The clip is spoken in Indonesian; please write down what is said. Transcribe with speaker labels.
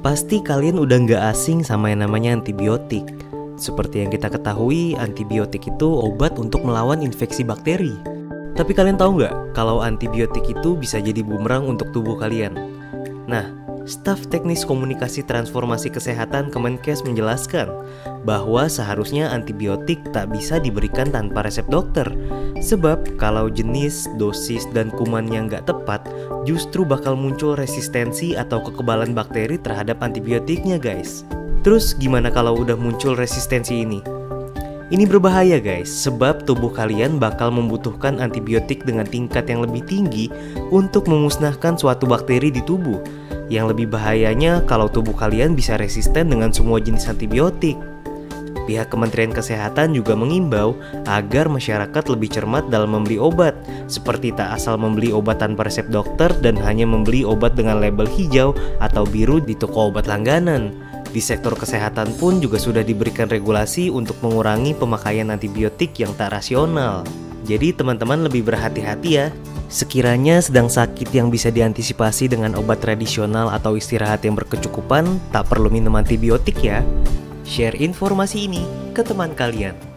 Speaker 1: Pasti kalian udah nggak asing sama yang namanya antibiotik. Seperti yang kita ketahui, antibiotik itu obat untuk melawan infeksi bakteri. Tapi kalian tahu nggak kalau antibiotik itu bisa jadi bumerang untuk tubuh kalian? Nah, staf teknis komunikasi transformasi kesehatan Kemenkes menjelaskan bahwa seharusnya antibiotik tak bisa diberikan tanpa resep dokter. Sebab kalau jenis, dosis, dan kumannya nggak tepat, justru bakal muncul resistensi atau kekebalan bakteri terhadap antibiotiknya guys. Terus gimana kalau udah muncul resistensi ini? Ini berbahaya guys, sebab tubuh kalian bakal membutuhkan antibiotik dengan tingkat yang lebih tinggi untuk memusnahkan suatu bakteri di tubuh. Yang lebih bahayanya kalau tubuh kalian bisa resisten dengan semua jenis antibiotik. Pihak Kementerian Kesehatan juga mengimbau agar masyarakat lebih cermat dalam membeli obat, seperti tak asal membeli obat tanpa resep dokter dan hanya membeli obat dengan label hijau atau biru di toko obat langganan. Di sektor kesehatan pun juga sudah diberikan regulasi untuk mengurangi pemakaian antibiotik yang tak rasional. Jadi teman-teman lebih berhati-hati ya. Sekiranya sedang sakit yang bisa diantisipasi dengan obat tradisional atau istirahat yang berkecukupan, tak perlu minum antibiotik ya. Share informasi ini ke teman kalian.